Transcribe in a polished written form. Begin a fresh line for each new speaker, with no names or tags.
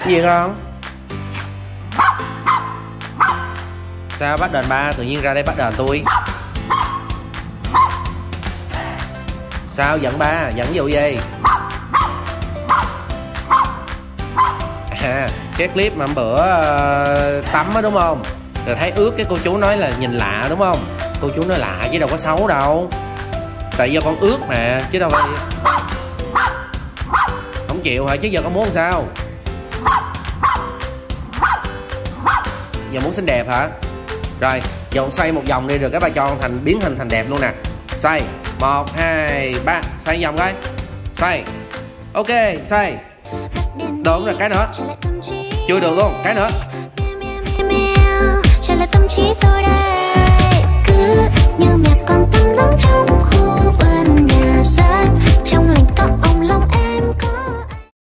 Gì con? Sao bắt đền ba tự nhiên ra đây bắt đền tôi? Sao giận ba? Giận vụ gì? À, cái clip mà bữa tắm á đúng không? Rồi thấy ướt cái cô chú nói là nhìn lạ đúng không? Cô chú nói lạ chứ đâu có xấu đâu. Tại do con ướt mà chứ đâu phải. Không chịu hả? Chứ giờ con muốn làm sao? Giờ muốn xinh đẹp hả? Rồi giờ con xoay một vòng đi rồi cái ba cho con biến hình thành đẹp luôn nè. Xoay 1, 2, 3. Xoay vòng coi. Xoay. Ok xoay. Đúng rồi, cái nữa. Chưa được luôn, cái nữa.
Trả lại tâm trí tôi đây, cứ như mẹ con tắm nắng trong khu vườn nhà xa.